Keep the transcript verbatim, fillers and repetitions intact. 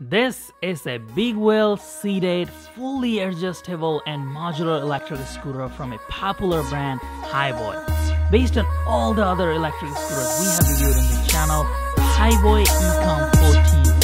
This is a big wheel, seated, fully adjustable and modular electric scooter from a popular brand, Hiboy. Based on all the other electric scooters we have reviewed in the channel, the Hiboy ECOM fourteen